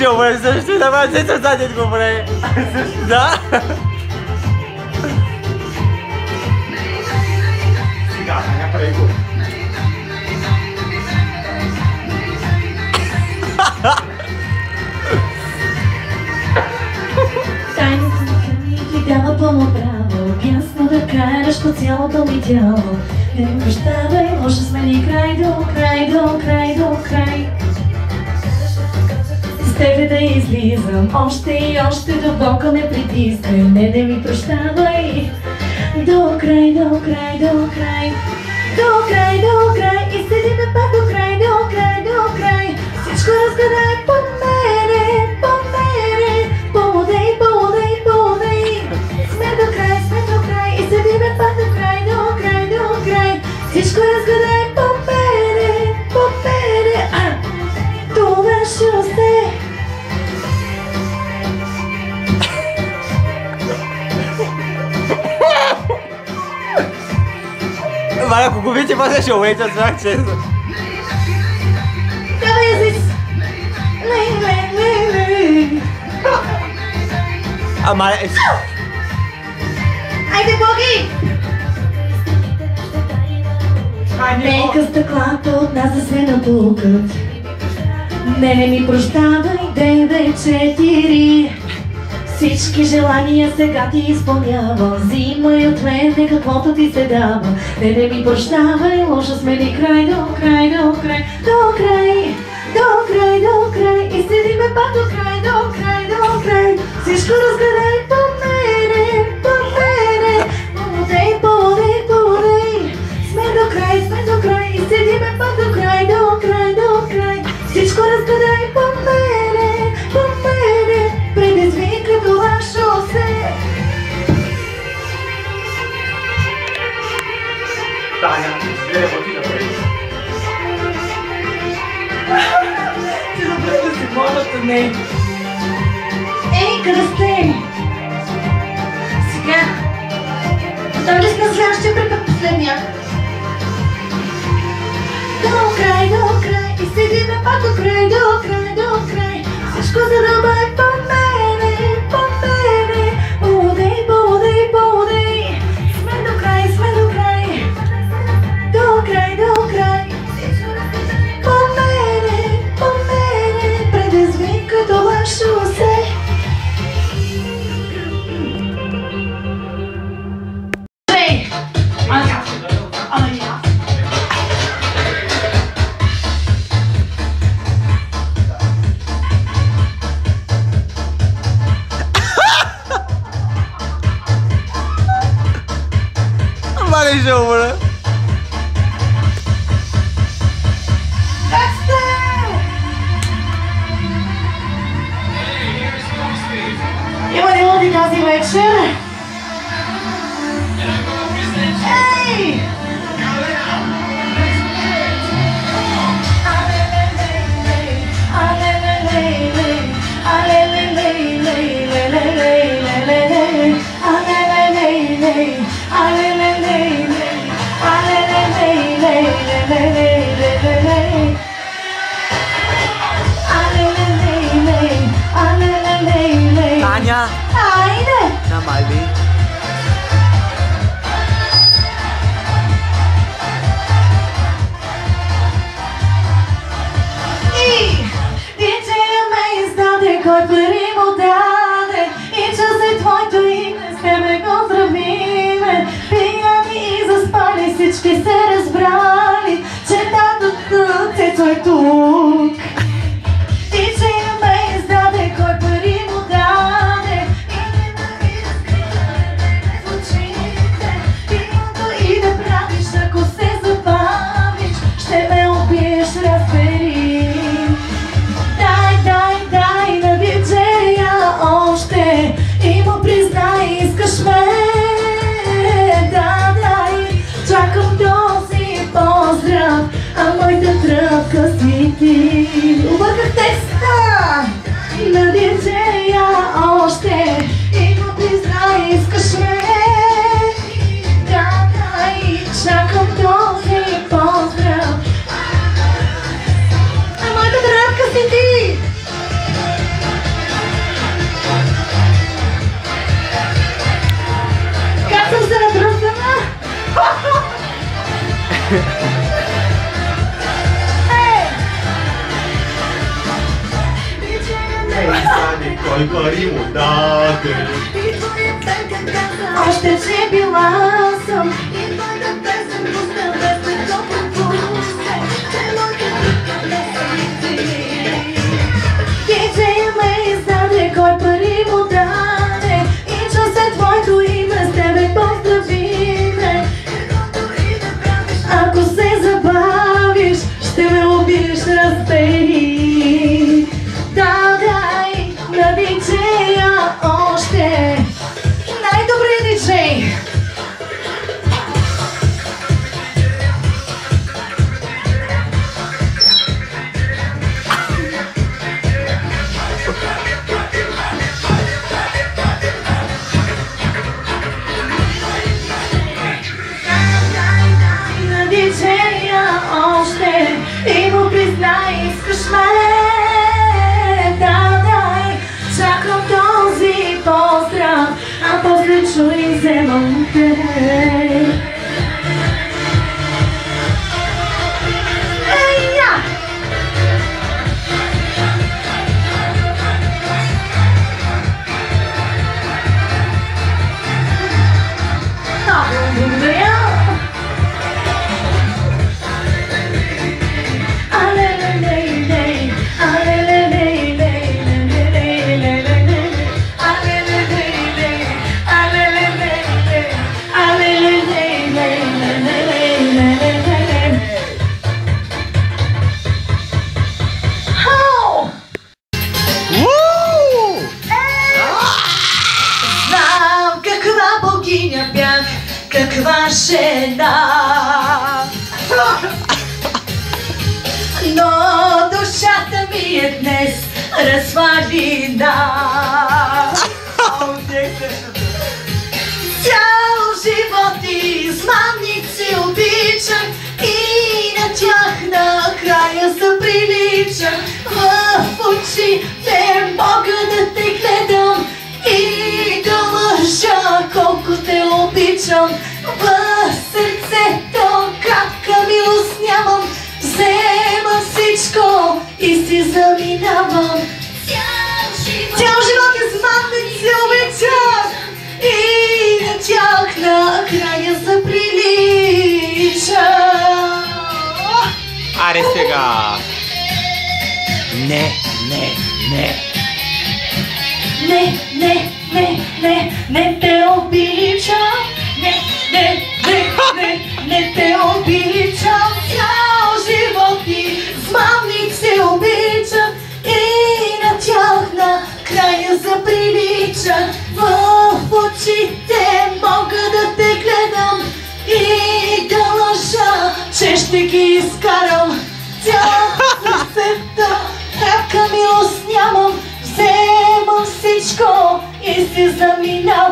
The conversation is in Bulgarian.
ще умре също, да ма се задет го умре. Да? Сега, не прави го. Тайната ми ти дава пълно право, ясно да караш по цялото ми тяло. Не ми прощавай, може сме ни край до край, до край, до край. С тебе да излизам, още и още до бока ме притискай. Не ми прощавай, до край, до край, до край. До край, до край, и седиме пак до край, до край, до край. Всичко разгадай по мене, по мене. Помодей, помодей, помодей. Сме до край, и седиме пак до край, до край, до край. Всичко разгадай по мене, по мене. Това ще осте. Валя, ако го видите, после ще уейча, знах честно. Давай, Азис! Лей, лей, лей, лей. Ама... Айде, Боги! Нека стъклата от нас да се напукат. Не ми прощавай, 9-4. Всички желания сега ти изпълнявам. Взимай от мене каквото ти се дава. Не ми прощавай, лошо сме ни край, до край, до край. До край, до край, до край. И седиме пак до край, до край, до край. Всичко разгадай по мене, по мене. Помодей, помодей, помодей. Сме до край, и седиме пак до край, до край, до край. Всичко разгадай по мене, по мене. Предизвика това шосе. Таня, гледай пъти да прави. Ти забравя да си младата, не. Ей, къде сте? Сега. Готови ли сте на следващия препът последния? До край, и седиме пак до край, до край, до край. Всичко задълбай по мене, по мене. Помодей, помодей, помодей. Сме до край, до край. До край, до край. По мене, предизвика това шосе. Ей! Аня! Аня! Валя, ще умре. Има ли луди тази вечер? Ей! Таня! Айде! Намали. И диджея ме издаде, кой пари му даде. И чуз е твоето име, с тебе го здравиме. Пияни и заспали, всички се разбрали, че татото е тук. Диджея ме издаде, кой пари му даде. И да правиш, ако се забавиш, ще ме убиеш, разбери. Дай на диджея още и му признай, искаш ме. Дай, чакам този поздрав, а моята тръпка си ти. Обърках текста на диджея още и му признай, искаш ме. Дай, чакам този поздрав, а моята тръпка си ти. дай пари му даде. Още че била съм и твоята песен пусна без да го пропусне. Диджея ме издаде, кой пари му даде и чу се твоето име, с тебе поздравиме. Ако се забавиш, ще ме убиеш, разбери. Дай на диджея още най-добрият диджей. На диджея още и му признай, искаш ме. Дай, чакам този поздрав, а после чуй, вземам те. Знам каква богиня бях, каква жена, но душата ми е днес развалина. Цял живот измамници обичам и на тях накрая заприличам. В очите мога да те гледам и да лъжа колко те обичам. В сърцето капка милост нямам, вземам всичко и си заминавам. Цял живот измамници обичам и на тях накрая заприличам. Аре сега! Не. Не те обичам. Не те обичам. Цял живот измамници обичам и на тях накрая заприличам. В очите мога да те гледам и да лъжа, че ще ги изкарам. Цял сърцето така милост нямам, вземам всичко и си заминавам.